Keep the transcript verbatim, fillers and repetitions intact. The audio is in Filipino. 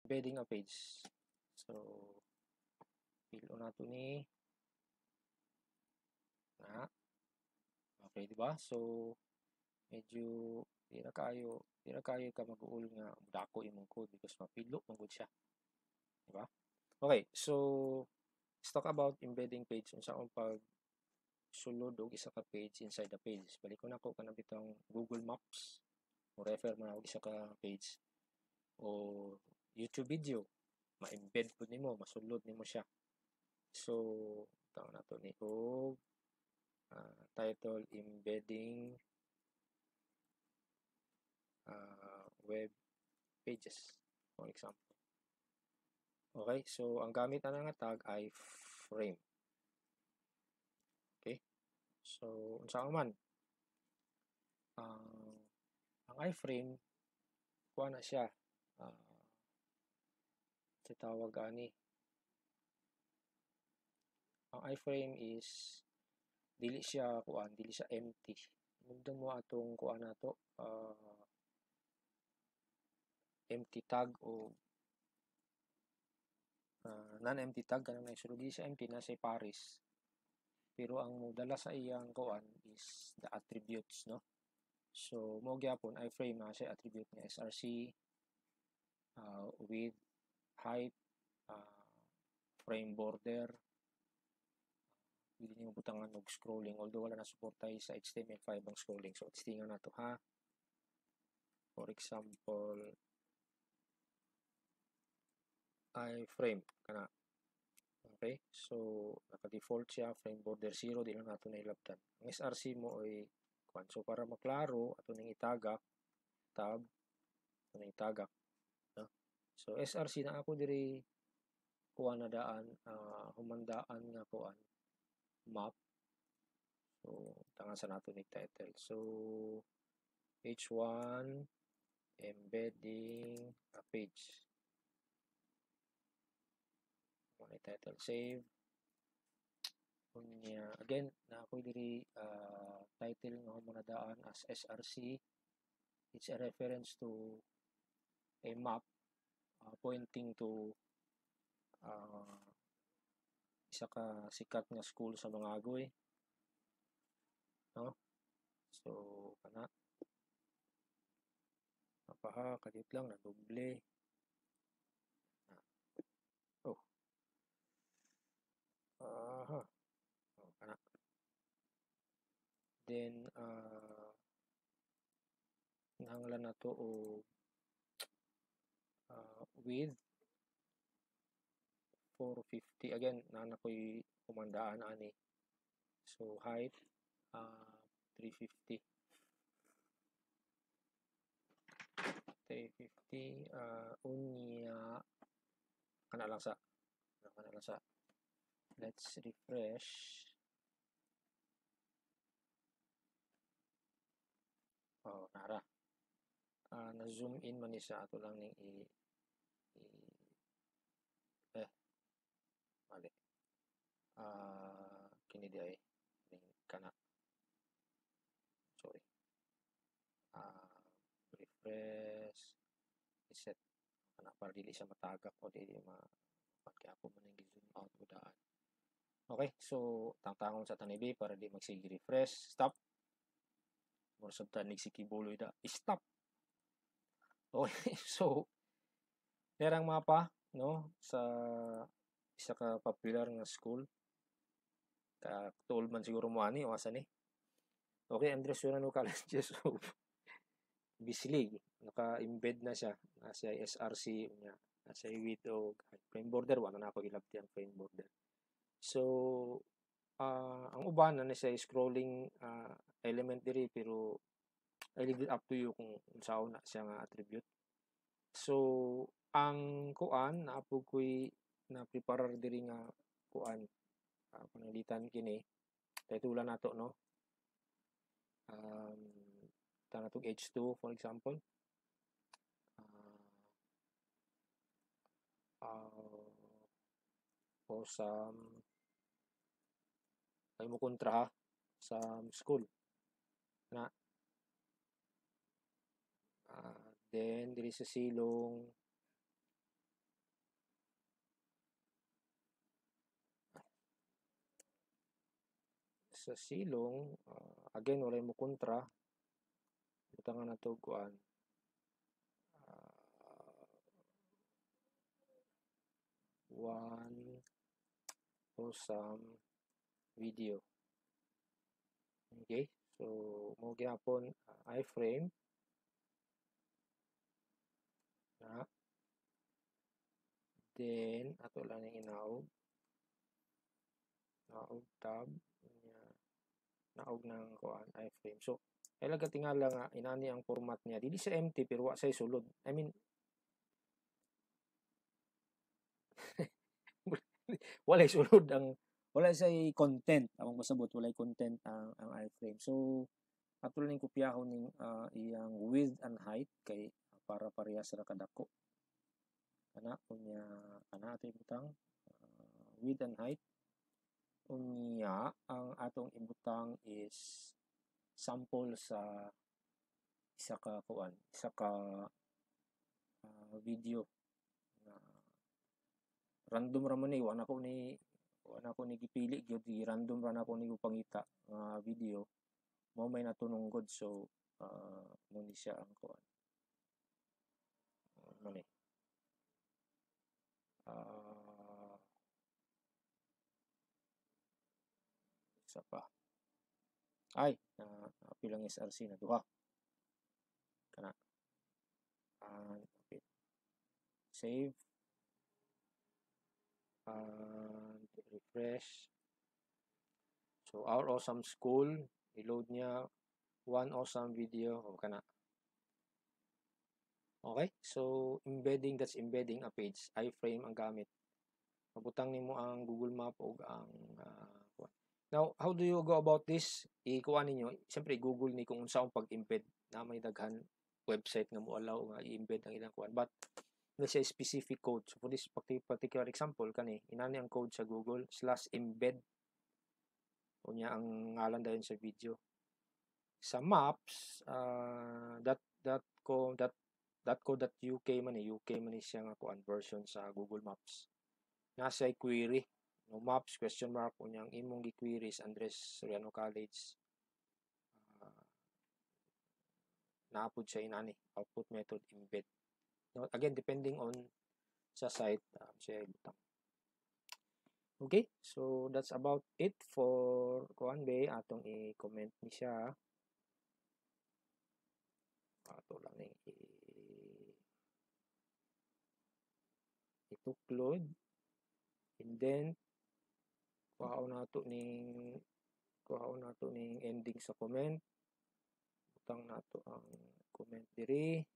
embedding a page. So pilo nato ni na. Okay, di ba? So medyo di na kayo, di na kayo ka mag-uul nga dako imong code because mapilo man gud siya. Di ba? Okay, so let's talk about embedding page unsa ang pag sulod og isa ka page inside the page. Balik ko nako kanang bitang Google Maps o refer mo na og isa ka page o YouTube video, ma-embed po nimo, masulod nimo siya. So tawag nato ni og uh, title embedding uh, web pages for example. Okay, so ang gamit na nga tag ay frame. Okay, so unsa man uh, ang iframe kuha na siya uh, sa tawag ani ang iframe is dili siya kuan, dili siya empty. Mugdon mo atong kuan nato uh, empty tag o uh, non-empty tag kanang naisurugi siya empty na say pares. Pero ang modala sa iyang kuan is the attributes, no? So mo gyapon iframe na siya attribute nga S R C, uh, width, height, uh, frame border. Pwede nyo butangan og scrolling although wala na suportay sa H T M L five ang scrolling. So testingan nato ha. For example, iframe kana. Okay, so naka-default siya frame border zero, di lang nato na ilabtan. Ang S R C mo ay kuan. So para maklaro ato ning itagak tab ato ning itagak, no? So S R C na ako diri kuan na daan uh, humandaan nga kuan map. So tangan sa nato ni title. So H one embedding a page. Mo title save. Unya again na ako diri uh, title nga humanadaan as S R C. It's a reference to a map uh, pointing to uh, isa ka sikat nga school sa Mangagoy, no? So kana apaha kadit lang na doble. Ah. Oh. Aha. Oh, kana. Then uh nahanglan na to o uh, width four fifty again na nakoy kumandaan ani. So height uh, three fifty. three fifty uh, unya kana lang sa kana lang sa let's refresh. Oh, nara. Uh, na zoom in man ni sa ato lang ning i, i eh mali. Uh, kini di ay ning kana. Sorry. Uh, refresh reset kana para dili siya matagak o dili ma kaya ako man nang zoom out o daan. Okay, so tangtangon sa tanibi para di magsige refresh, stop. Mura sa tanig si kibuloy da, stop. Okay, so derang mapa no sa isa ka popular nga school. Ka tuol man siguro mo ani o asa ni. Okay, Andres Urano College of Bislig, naka-embed na siya, nasa S R C niya, nasa width o frame border, wala na ako ilabti ang frame border. So uh, ang uban na siya scrolling uh, element diri pero I leave it up to you kung unsa na siya nga attribute. So ang kuan na po ko'y na preparer diri nga kuan uh, panalitan kini titulan nato no um tanatog H two for example uh, uh, o sa ay mo kontra sa school na uh, then diri sa silong sa silong, uh, again walay mo kontra, butangan na to kuan uh, one awesome video. Okay, so mo gyapon uh, iframe na, then ato lang ning inaog naog tab nya naog nang kuan iframe. So kailaga tingala nga inani ang format niya dili sa empty pero wa say sulod. I mean walay sulod ang wala say content among masabot, walay content ang ang iframe. So ato lang kopyahon ning uh, iyang width and height kay para parehas ra kadako kana unya kana ato ibutang uh, width and height. Unya ang atong ibutang is sample sa isa ka kuan isa ka uh, video na random ra man ni wala ko ni wala ko ni gipili gyud, random ra nako ni pangita nga uh, video mo may natunong god. So uh, mo ni siya ang kuan uh, mo ni uh, isa pa ay uh, pilang S R C na duha kana and uh, save and refresh. So our awesome school i-load niya one awesome video o kana. Okay, so embedding, that's embedding a page, iframe ang gamit. Mabutang nimo ang Google Map o ang uh, now how do you go about this? Ikuha ninyo siyempre Google ni kung unsa ang pag-embed na may daghan website nga mo allow nga i-embed ang ilang kuan, but let's say specific code. So for this particular example kani inani ang code sa Google slash embed unya ang ngalan dayon sa video. Sa maps uh, that that ko that .co.uk man ni U K man ni siya nga kuan version sa Google Maps. Nasa query no maps question mark unyang imong gi-query sa Andres Soriano College. Uh, naapod siya inani output method embed. No, again depending on sa site um, siya butang. Okay, so that's about it for kuan be atong i-comment ni siya. Ato lang ning i-upload and then kuhaon nato ning kuhaon nato ning ending sa comment, butang nato ang comment diri.